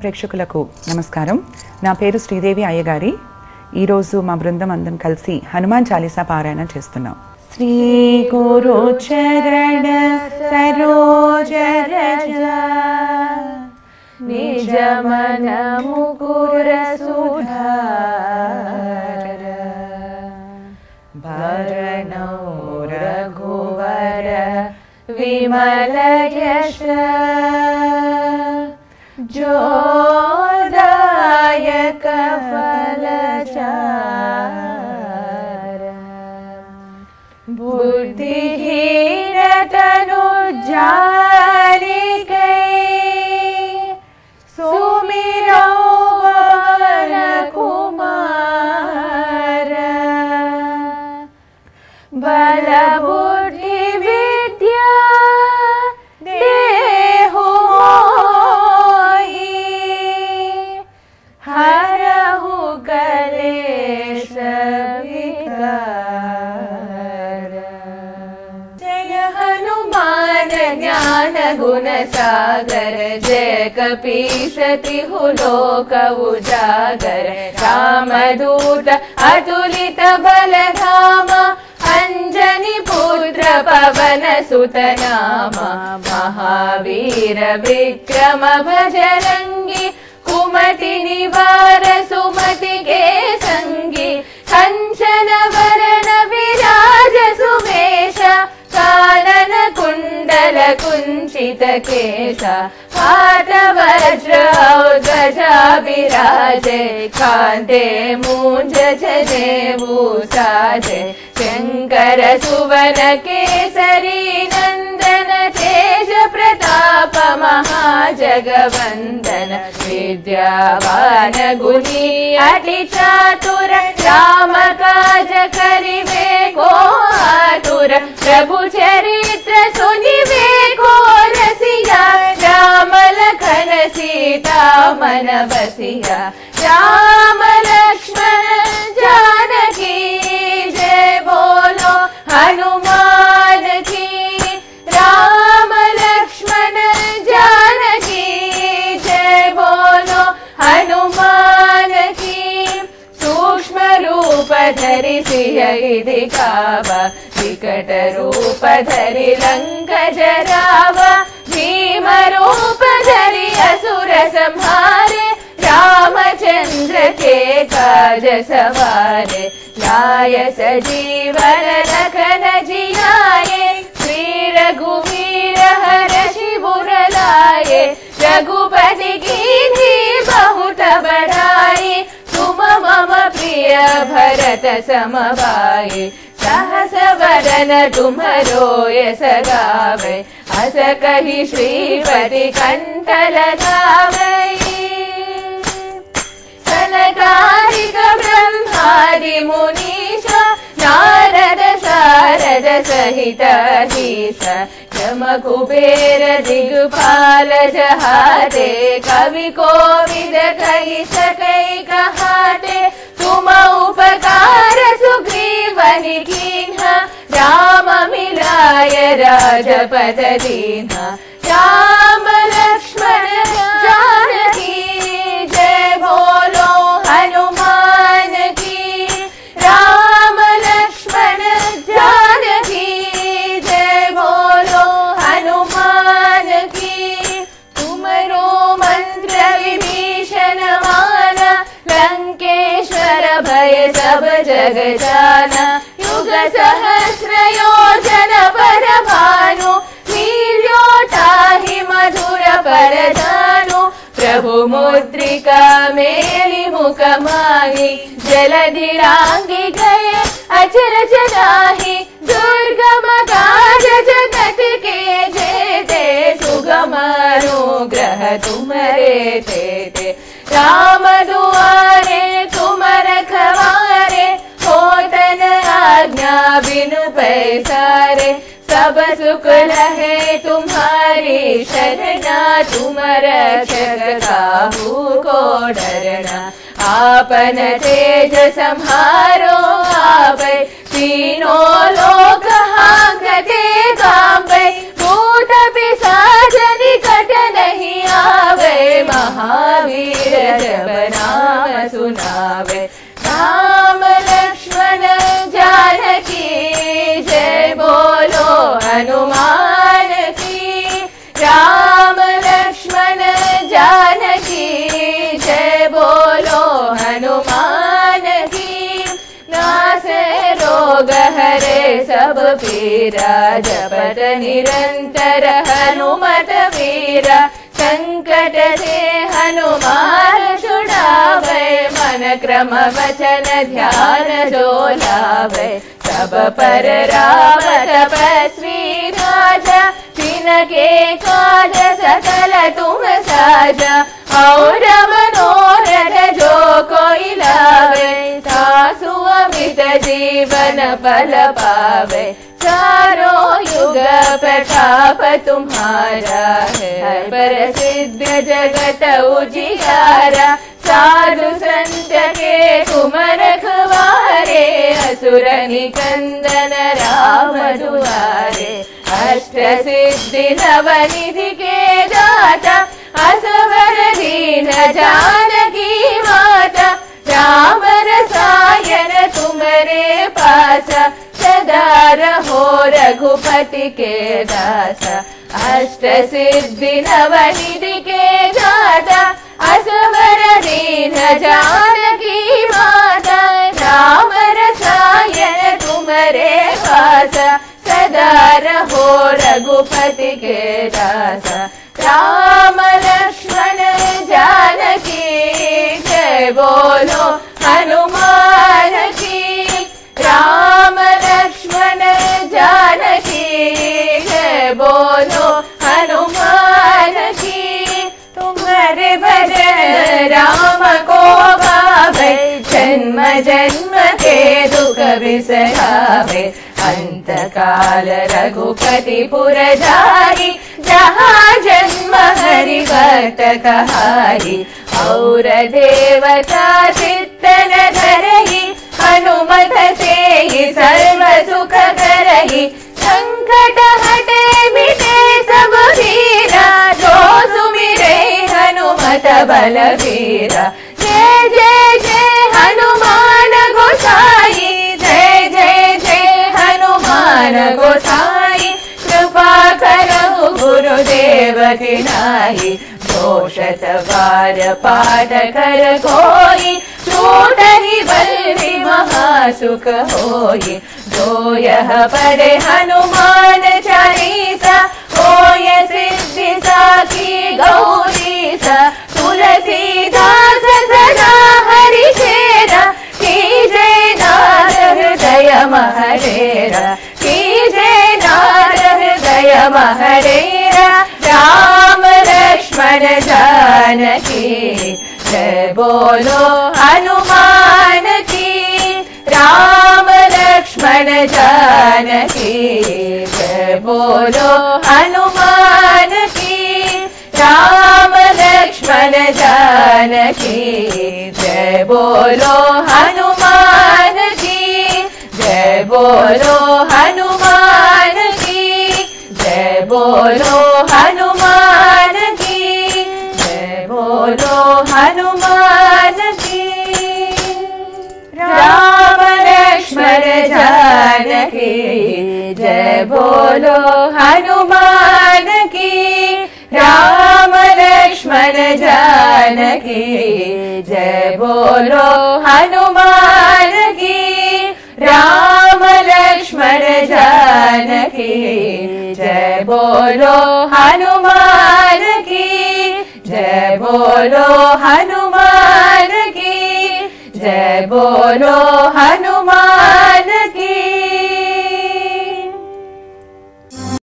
ప్రేక్షకులకు నమస్కారం. నా పేరు శ్రీదేవి అయ్యగారి. ఈరోజు మా బృందం అందరం కలిసి హనుమాన్ చాలీసా పారాయణ చేస్తున్నాం. శ్రీ గురు చరణ సరోజ రజ నిజ మన ముకుర సుధార భరణౌ రఘువర విమల యశ जोदायक फलचार बुद्धिहीन तनु जालिकै सुमिरौ पवन कुमार बल बुद्धि विद्या देहु हरहु कलेश विकार। जय हनुमान ज्ञान गुण सागर जय कपीस तिहु लोक उजागर रामदूत अतुलित बलधामा अंजनी पुत्र पवन सुत नामा महावीर विक्रम बजरंगी कुमति निवार सुमति के संगी कंचन वरण विराज सुवेश कानन कुंडल कुंचित केसा हाथ वज्र ध्वजा विराजे कांते मूंज जनेऊ साजे शंकर सुवन केसरी नंदन तेज प्रताप महाजगवंदन विद्यावान गुणी अति चातुर राम काज करिवे को आतुर प्रभु चरित्र सुनिवे को रसिया राम लखन सीता मन बसिया राम लक्ष्मण जानकी जय बोलो हनुमान की राम लक्ष्मण जानकी जय बोलो हनुमान की सूक्ष्म रूप धरि सियहि दिखावा विकट रूप धरि लंक जरावा भीम रूप धरि असुर संहारे रामचंद्र के काज सवारे लाय सजीवन लखन जियाए श्री रघुवीर हर्षि उर लाए रघुपति कीन्ही बहुत बढ़ाई तुम मम प्रिय भरत सम भाई सहस वदन तुम्हरो यस गावै अस कहि श्रीपति कंठ लगावै सनकादिक ब्रह्मादि मुनीश नारद शारद सहित अहीश यम कुबेर दिग्पाल जहाते कवि कोविद कहि सकै कहाते तुम उपकार सुग्रीवनि कीन्हा राम मिलाय राजपद दीन्हा राम लक्ष्मण जानकी जय बोलो हनुमान की राम लक्ष्मण जानकी जय बोलो हनुमान की तुमरो मंत्र विभीषण माना लंकेश्वर भय सब जग जाना युग सहस्र योजन पर भानु नील्योताहि मधुर परधानु प्रभु मुद्रिका मेलि मुख माहि जलधि लांघि गए अचरज नाही दुर्गम काज जगत के जेते सुगम अनुग्रह तुमरे तेते राम दुआरे तुम रखवारे होतन आज्ञा बिनु पैसारे सब सुख लहे तुम्हारी शरणा तुम रक्षक काहू को डरना आपन तेज सम्हारो आपै तीनों लोक हांकते कांपै भूत पिशाच निकट नहीं आवे महा महावीर जब नाम सुनावे। राम लक्ष्मण जानकी जय बोलो हनुमान की। राम लक्ष्मण जानकी जय बोलो हनुमान की। नासे रोग हरे सब पीरा जपत निरंतर हनुमत वीरा। संकट से हनुमान छुड़ावे मन क्रम वचन ध्यान जो लावे। सब पर राम तपस्वी राजा जिनके काज सकल तुम साजा। और मनोरथ जो कोई लावे सासु अमित जीवन फल पावे। चारों युग प्रताप तुम्हारा है प्रसिद्ध जगत उजियारा। साधु संत के तुम रखवारे असुर निकंदन राम दुआरे। अष्ट सिद्धि नवनिधि के दाता असवर दीन जानकी माता। राम रसायन तुम्हारे पासा सदा रहो रघुपति के दासा। अष्ट सिद्धि नवनिधि के दाता असवर दीन जानकी माता। राम रसायन तुम्हारे पासा सदा रहो रघुपति के दासा। राम लक्ष्मण जानकी जय बोलो हनुमान की। राम लक्ष्मण जानकी जय बोलो हनुमान की। तुम्हारे भजन राम को गावे जन्म जन्म के दुख बिसरावे। अंत काल रघुपति पुर जाई जहाँ जन्म हरि भक्त कहाई। और देवता चित्तन धरही हनुमत से ही सर्व सुख करही। संकट हटे मिटे सब पीरा जो सुमिरे हनुमत बलवीरा। जय जय जय हनुमान गोसाई जय जय जय हनुमान गोसाई। कृपा करो गुरुदेव की नाई दोषत बार पाठ कर कोई। छूटहि बल्कि महासुख होई। जो यह पढ़े हनुमान चालीसा होय सिद्धि साखी गौरीसा। तुलसीदास सदा हरि चेरा कीजे नाथ हृदय महरेरा। कीजे नाथ हृदय महरेरा। राम लक्ष्मण जानकी जय बोलो हनुमान की। राम लक्ष्मण जानकी जय बोलो हनुमान की। राम लक्ष्मण जानकी जय बोलो हनुमान की। जय बोलो हनुमान की। जय बोलो हनुमान की। जय बोलो हनुमान की। राम लक्ष्मण जानकी जय बोलो हनुमान की। राम लक्ष्मण जानकी जय बोलो हनुमान की। राम लक्ष्मण जानकी जय बोलो हनुमान की। जय बोलो हनुमान की। जय बोलो हनुमान।